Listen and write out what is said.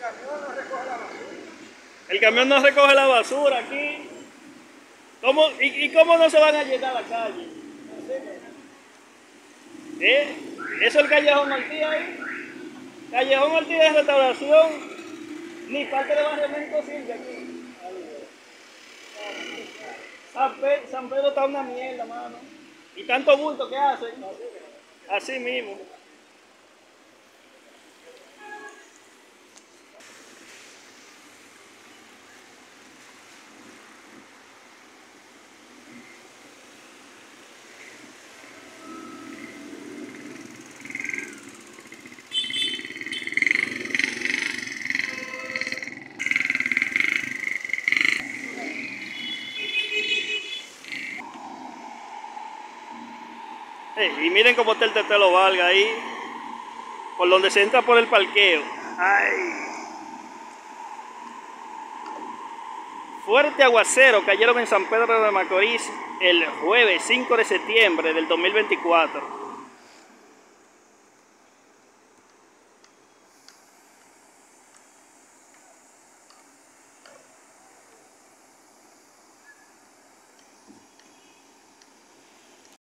El camión no recoge la basura aquí. ¿Cómo, y cómo no se van a llenar la calle? ¿Eso es el Callejón Ortiz ahí? Callejón Ortiz de restauración. Ni parte de barriamiento sirve aquí. San Pedro está una mierda, mano. Y tanto bulto que hacen. Así mismo. Y miren cómo está el Tetelo Valga ahí, por donde se entra por el parqueo. ¡Ay! Fuerte aguacero cayeron en San Pedro de Macorís el jueves 5 de septiembre del 2024.